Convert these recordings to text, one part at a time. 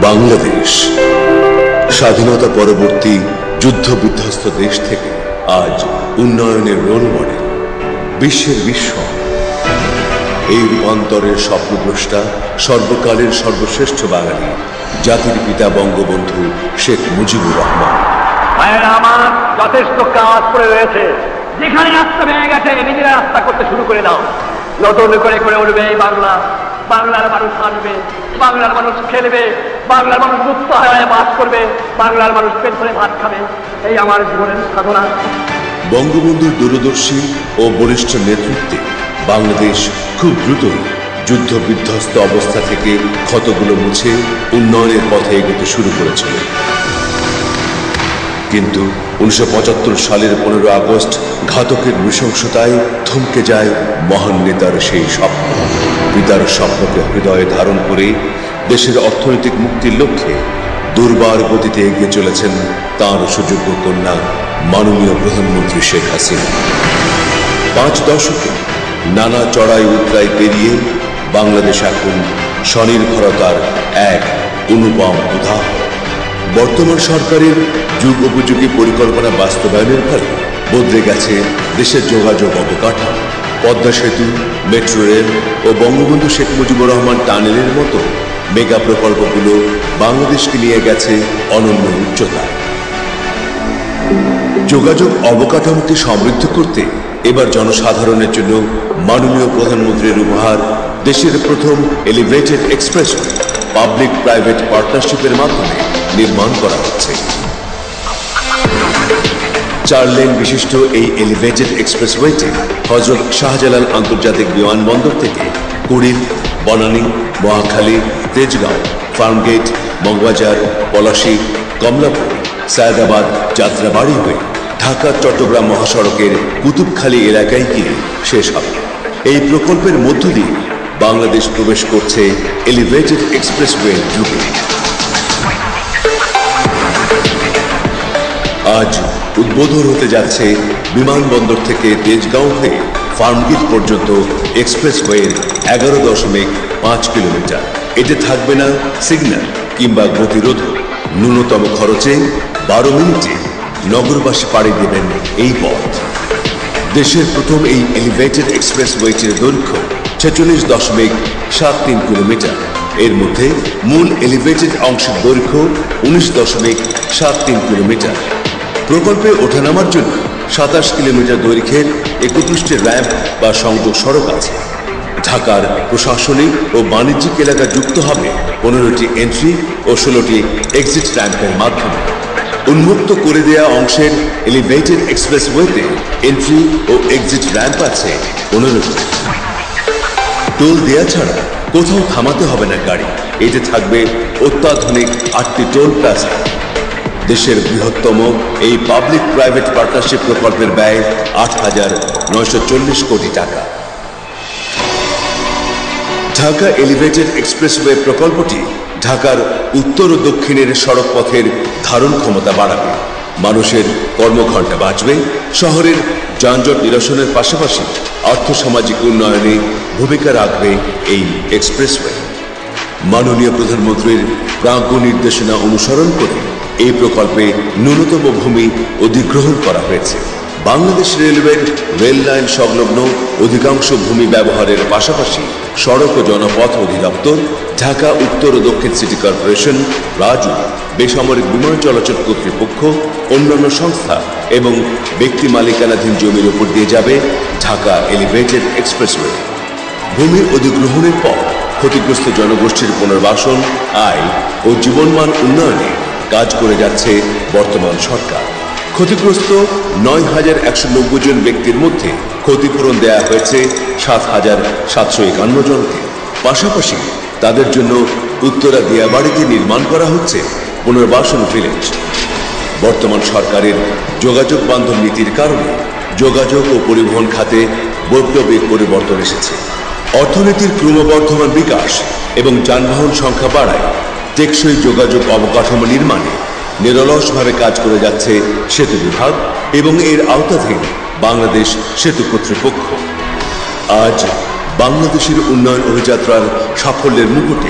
বাংলাদেশ স্বাধীনতা পরবর্তী যুদ্ধ বিধ্বস্ত দেশ থেকে আজ উন্নয়নের রোল মডেল, বিশ্বের বিস্ময়। এই রূপান্তরের স্বপ্নদ্রষ্টা সর্বকালের সর্বশ্রেষ্ঠ বাঙালি, জাতির পিতা বঙ্গবন্ধু শেখ মুজিবুর রহমান। আমার যথেষ্ট কাজ পড়ে রয়েছে। যেখানে রাস্তা ভেঙে গেছে নিজেরা রাস্তা করতে শুরু করে দাও। নতুন করে করে উঠবে এই বাংলা। বাংলার মানুষ আসবে, বাংলার মানুষ খেলবে, বাংলার মানুষ মুক্ত হয়ে বাস করবে, বাংলার মানুষ পেট ভরে ভাত খাবে। এই আমার জীবনের সাধনা। বঙ্গবন্ধুর দূরদর্শী ও বলিষ্ঠ নেতৃত্বে বাংলাদেশ খুব দ্রুত যুদ্ধ বিধ্বস্ত অবস্থা থেকে ক্ষতগুলো মুছে উন্নয়নের পথে এগোতে শুরু করেছিল। কিন্তু 1975 সালের 15 আগস্ট ঘাতকের নৃশংসতায় থমকে যায় মহান নেতার সেই স্বপ্ন। পিতার স্বপ্নকে হৃদয়ে ধারণ করে দেশের অর্থনৈতিক মুক্তির লক্ষ্যে দুর্বার গতিতে এগিয়ে চলেছেন তাঁর সুযোগ্য কন্যা মাননীয় প্রধানমন্ত্রী শেখ হাসিনা। 5 দশকে নানা চড়াই উতরাই পেরিয়ে বাংলাদেশ এখন স্বনির্ভরতার এক অনুপম উদাহরণ। বর্তমান সরকারের যুগ উপযোগী পরিকল্পনা বাস্তবায়নের ফলে বদলে গেছে দেশের যোগাযোগ অবকাঠামো। পদ্মা সেতু, মেট্রো রেল ও বঙ্গবন্ধু শেখ মুজিবুর রহমান টানেলের মতো মেগা প্রকল্পগুলো বাংলাদেশকে নিয়ে গেছে অনন্য উচ্চতায়। যোগাযোগ অবকাঠামোকে সমৃদ্ধ করতে এবার জনসাধারণের জন্য মাননীয় প্রধানমন্ত্রীর উপহার দেশের প্রথম এলিভেটেড এক্সপ্রেসওয়ে পাবলিক প্রাইভেট পার্টনারশিপের মাধ্যমে নির্মাণ করা হচ্ছে। 4 লেন বিশিষ্ট এই এলিভেটেড এক্সপ্রেসওয়েটি হযরত শাহজালাল আন্তর্জাতিক বিমানবন্দর থেকে কুড়িল, বনানী, মহাখালী, তেজগাঁও, ফার্মগেট, মগবাজার, পলাশী, কমলাপুর, সায়দাবাদ, যাত্রাবাড়ি হয়ে ঢাকা চট্টগ্রাম মহাসড়কের কুতুবখালী এলাকায় গিয়ে শেষ হবে। এই প্রকল্পের মধ্য দিয়ে বাংলাদেশ প্রবেশ করছে এলিভেটেড এক্সপ্রেসওয়ে যুগে। আজ উদ্বোধন হতে যাচ্ছে বিমানবন্দর থেকে তেজগাঁও হয়ে ফার্মগেট পর্যন্ত এক্সপ্রেসওয়ের 11.5 কিলোমিটার। এতে থাকবে না সিগন্যাল কিংবা গতিরোধ। ন্যূনতম খরচে 12 মিনিটে নগরবাসী পাড়ি দেবেন এই পথ। দেশের প্রথম এই এলিভেটেড এক্সপ্রেসওয়েটির দৈর্ঘ্য 46.73 কিলোমিটার। এর মধ্যে মূল এলিভেটেড অংশের দৈর্ঘ্য 19.73 কিলোমিটার। প্রকল্পে ওঠানামার জন্য 27 কিলোমিটার দৈর্ঘ্যের 21টি র্যাম্প বা সংযোগ সড়ক আছে। ঢাকার প্রশাসনিক ও বাণিজ্যিক এলাকা যুক্ত হবে 15টি এন্ট্রি ও 16টি এক্সিট র্যাম্পের মাধ্যমে। উন্মুক্ত করে দেয়া অংশের এলিভেটেড এক্সপ্রেসওয়েতে এন্ট্রি ও এক্সিট র্যাম্প আছে 15টি। টোল দেয়া ছাড়া কোথাও থামাতে হবে না গাড়ি। এতে থাকবে অত্যাধুনিক 8টি টোল প্লাজা। দেশের বৃহত্তম এই পাবলিক প্রাইভেট পার্টনারশিপ প্রকল্পের ব্যয় 8,940 কোটি টাকা। ঢাকা এলিভেটেড এক্সপ্রেসওয়ে প্রকল্পটি ঢাকার উত্তর ও দক্ষিণের সড়ক পথের ধারণ ক্ষমতা বাড়াবে, মানুষের কর্মঘণ্টা বাঁচবে, শহরের যানজট নিরসনের পাশাপাশি আর্থসামাজিক উন্নয়নে ভূমিকা রাখবে এই এক্সপ্রেসওয়ে। মাননীয় প্রধানমন্ত্রীর প্রাজ্ঞ নির্দেশনা অনুসরণ করে এই প্রকল্পে ন্যূনতম ভূমি অধিগ্রহণ করা হয়েছে। বাংলাদেশ রেলওয়ের রেল লাইন সংলগ্ন অধিকাংশ ভূমি ব্যবহারের পাশাপাশি সড়ক ও জনপথ অধিদপ্তর, ঢাকা উত্তর ও দক্ষিণ সিটি কর্পোরেশন, রাজু, বেসামরিক বিমান চলাচল কর্তৃপক্ষ, অন্যান্য সংস্থা এবং ব্যক্তি মালিকানাধীন জমির উপর দিয়ে যাবে ঢাকা এলিভেটেড এক্সপ্রেসওয়ে। ভূমি অধিগ্রহণের পর ক্ষতিগ্রস্ত জনগোষ্ঠীর পুনর্বাসন, আয় ও জীবনমান উন্নয়নে কাজ করে যাচ্ছে বর্তমান সরকার। ক্ষতিগ্রস্ত 9,190 জন ব্যক্তির মধ্যে ক্ষতিপূরণ দেয়া হয়েছে 7,751 জনকে। পাশাপাশি তাদের জন্য উত্তরা দিয়াবাড়িতে নির্মাণ করা হচ্ছে পুনর্বাসন ভিলেজ। বর্তমান সরকারের যোগাযোগ বান্ধব নীতির কারণে যোগাযোগ ও পরিবহন খাতে বৈপ্লবিক পরিবর্তন এসেছে। অর্থনীতির ক্রমবর্ধমান বিকাশ এবং যানবাহন সংখ্যা বাড়ায় টেকসই যোগাযোগ অবকাঠামো নির্মাণে নিরলসভাবে কাজ করে যাচ্ছে সেতু বিভাগ এবং এর আওতাধীন বাংলাদেশ সেতু কর্তৃপক্ষ। আজ বাংলাদেশের উন্নয়ন অভিযাত্রার সাফল্যের মুকুটে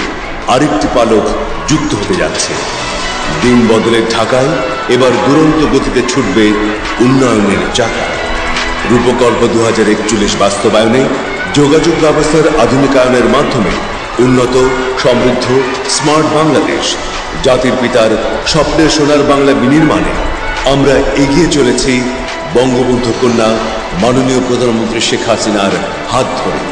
আরেকটি পালক যুক্ত হতে যাচ্ছে। দিন বদলের ঢাকায় এবার দুরন্ত গতিতে ছুটবে উন্নয়নের চাকা। রূপকল্প 2041 বাস্তবায়নে যোগাযোগ ব্যবস্থার আধুনিকায়নের মাধ্যমে উন্নত, সমৃদ্ধ, স্মার্ট বাংলাদেশ, জাতির পিতার স্বপ্নের সোনার বাংলা বিনির্মাণে আমরা এগিয়ে চলেছি বঙ্গবন্ধু কন্যা মাননীয় প্রধানমন্ত্রী শেখ হাসিনার হাত ধরে।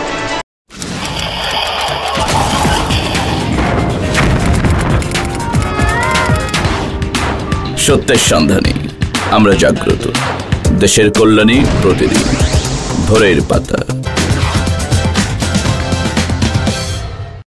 সত্যের সন্ধানে আমরা জাগ্রত, দেশের কল্যাণে প্রতিদিন ভোরের পাতা।